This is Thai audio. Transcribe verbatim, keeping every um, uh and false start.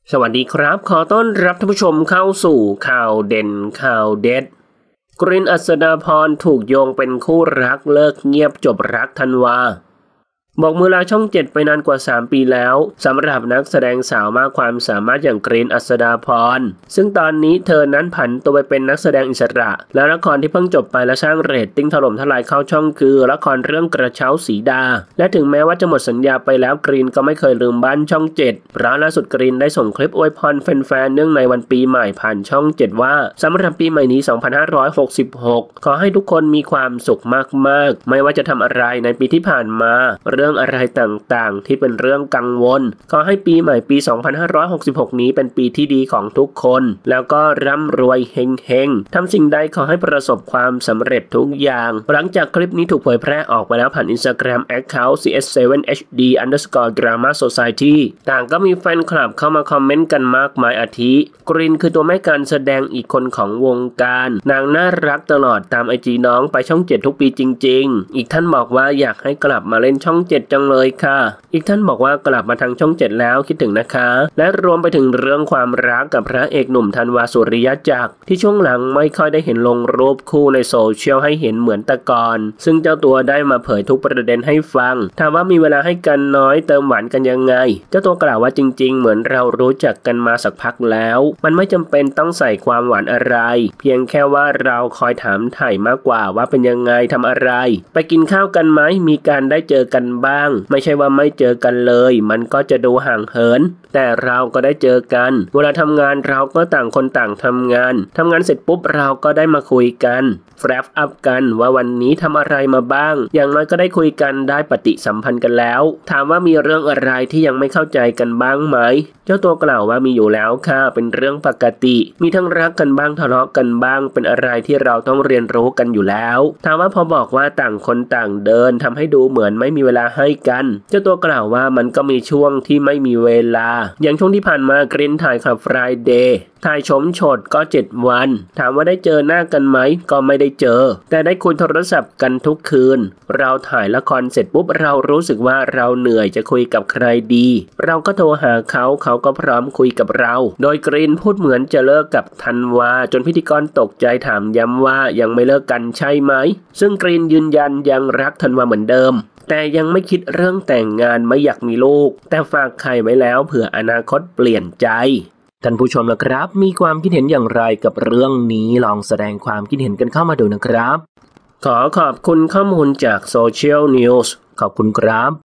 สวัสดีครับขอต้อนรับท่านผู้ชมเข้าสู่ข่าวเด่นข่าวเด็ดกรีน อัศดาพรถูกโยงเป็นคู่รักเลิกเงียบจบรักธันวาบอกมือลาช่องเจ็ดไปนานกว่าสามปีแล้วสำหรับนักแสดงสาวมากความสามารถอย่างกรีน อัศดาพรซึ่งตอนนี้เธอนั้นผันตัวไปเป็นนักแสดงอิสระและละครที่เพิ่งจบไปและสร้างเรตติ้งถล่มทลายเข้าช่องคือละครเรื่องกระเช้าสีดาและถึงแม้ว่าจะหมดสัญญาไปแล้วกรีนก็ไม่เคยลืมบ้านช่องเจ็ดเพราะล่าสุดกรีนได้ส่งคลิปอวยพรแฟนๆเนื่องในวันปีใหม่ผ่านช่องเจ็ดว่าสำหรับปีใหม่นี้สองพันห้าร้อยหกสิบหกขอให้ทุกคนมีความสุขมากๆไม่ว่าจะทำอะไรในปีที่ผ่านมาเรื่องอะไรต่างต่างที่เป็นเรื่องกังวลขอให้ปีใหม่ปีสองพันห้าร้อยหกสิบหกนี้เป็นปีที่ดีของทุกคนแล้วก็ร่ำรวยเฮงๆทำสิ่งใดขอให้ประสบความสำเร็จทุกอย่างหลังจากคลิปนี้ถูกเผยแพร่ออกไปแล้วผ่าน Instagram Account ซี เอส เซเว่น เอช ดี underscore drama society ต่างก็มีแฟนคลับเข้ามาคอมเมนต์กันมากมายอาทิกรีนคือตัวแม่การแสดงอีกคนของวงการนางน่ารักตลอดตามไอจีน้องไปช่องเจ็ดทุกปีจริงๆอีกท่านบอกว่าอยากให้กลับมาเล่นช่องเจ็ดจังเลยค่ะอีกท่านบอกว่ากลับมาทางช่องเจ็ดแล้วคิดถึงนะคะและรวมไปถึงเรื่องความรักกับพระเอกหนุ่มธันวาสุริยจักรที่ช่วงหลังไม่ค่อยได้เห็นลงรูปคู่ในโซเชียลให้เห็นเหมือนแต่ก่อนซึ่งเจ้าตัวได้มาเผยทุกประเด็นให้ฟังถามว่ามีเวลาให้กันน้อยเติมหวานกันยังไงเจ้าตัวกล่าวว่าจริงๆเหมือนเรารู้จักกันมาสักพักแล้วมันไม่จำเป็นต้องใส่ความหวานอะไรเพียงแค่ว่าเราคอยถามถ่ายมากกว่าว่าเป็นยังไงทำอะไรไปกินข้าวกันไหมมีการได้เจอกันบ้างไม่ใช่ว่าไม่เจอกันเลยมันก็จะดูห่างเหินแต่เราก็ได้เจอกันเวลาทำงานเราก็ต่างคนต่างทำงานทำงานเสร็จปุ๊บเราก็ได้มาคุยกันแฟรฟอัพกันว่าวันนี้ทำอะไรมาบ้างอย่างน้อยก็ได้คุยกันได้ปฏิสัมพันธ์กันแล้วถามว่ามีเรื่องอะไรที่ยังไม่เข้าใจกันบ้างไหมเจ้าตัวกล่าวว่ามีอยู่แล้วค่ะเป็นเรื่องปกติมีทั้งรักกันบ้างทะเลาะกันบ้างเป็นอะไรที่เราต้องเรียนรู้กันอยู่แล้วถามว่าพอบอกว่าต่างคนต่างเดินทำให้ดูเหมือนไม่มีเวลาให้กันเจ้าตัวกล่าวว่ามันก็มีช่วงที่ไม่มีเวลาอย่างช่วงที่ผ่านมากรีนถ่ายคลับ Friday ถ่ายชมโฉดก็เจ็ดวันถามว่าได้เจอหน้ากันไหมก็ไม่ได้เจอแต่ได้คุยโทรศัพท์กันทุกคืนเราถ่ายละครเสร็จปุ๊บเรารู้สึกว่าเราเหนื่อยจะคุยกับใครดีเราก็โทรหาเขาเขาก็พร้อมคุยกับเราโดยกรีนพูดเหมือนจะเลิกกับธันวาจนพิธีกรตกใจถามย้ำว่ายังไม่เลิกกันใช่ไหมซึ่งกรีนยืนยันยังรักธันวาเหมือนเดิมแต่ยังไม่คิดเรื่องแต่งงานไม่อยากมีลูกแต่ฝากไข่ไว้แล้วเผื่ออนาคตเปลี่ยนใจท่านผู้ชมนะครับมีความคิดเห็นอย่างไรกับเรื่องนี้ลองแสดงความคิดเห็นกันเข้ามาดูนะครับขอขอบคุณข้อมูลจากโซเชียลนิวส์ขอบคุณครับ